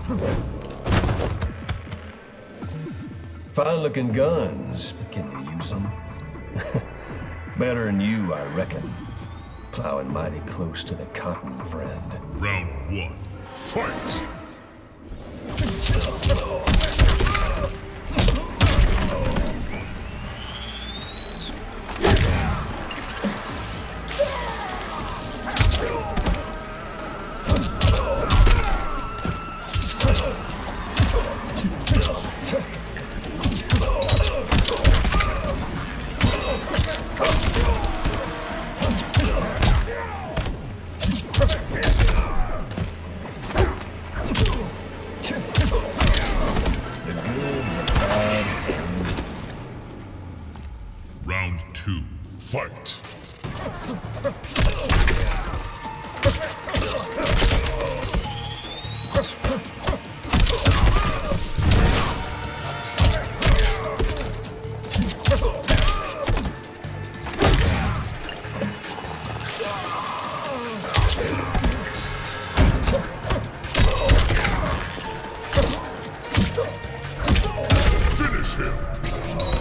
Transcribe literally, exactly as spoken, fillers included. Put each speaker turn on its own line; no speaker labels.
Fine-looking guns, but can you use them? Better than you, I reckon. Plowing mighty close to the cotton, friend.
Round one, fight! Round two, fight! Finish him!